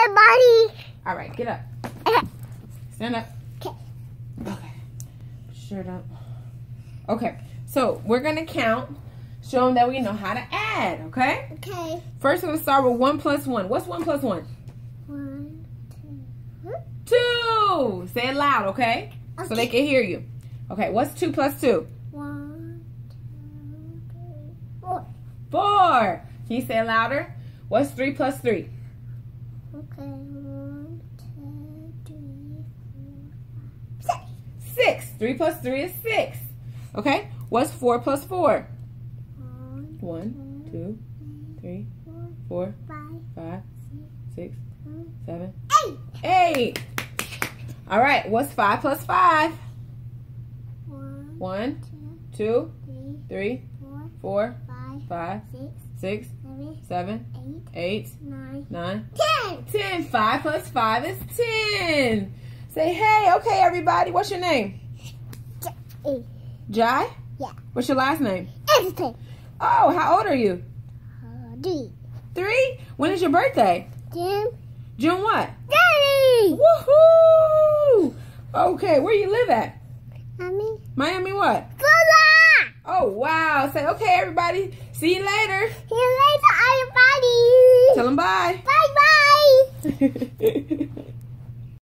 everybody. All right, get up. Stand up. Okay. Okay. Shirt up. Okay. So we're gonna count. Show them that we know how to add. Okay. Okay. First, we're gonna start with 1 plus 1. What's 1 plus 1? 1, 2. Say it loud, okay? So they can hear you. Okay. What's 2 plus 2? 1, 2, 3, 4. 4. Can you say it louder? What's 3 plus 3? Okay. 1, 2, 3, 4, 5, 6. 6. 3 plus 3 is 6. Okay. What's 4 plus 4? 1, 2, 3, 4, 5, 6, 7, 8. All right. What's 5 plus 5? 1, 2, 3, 4, 5, 6, 7, 8, 9, 10. 10. 5 plus 5 is 10. Say, hey, okay, everybody. What's your name? Jai? Yeah. What's your last name? Everything. Oh, how old are you? 3. 3? When is your birthday? Jim. June what? Daddy. Woohoo! Okay, where you live at? Mommy. Miami what? Florida. Oh, wow. Say, okay, everybody. See you later. See you later, everybody. Tell them bye. Bye-bye.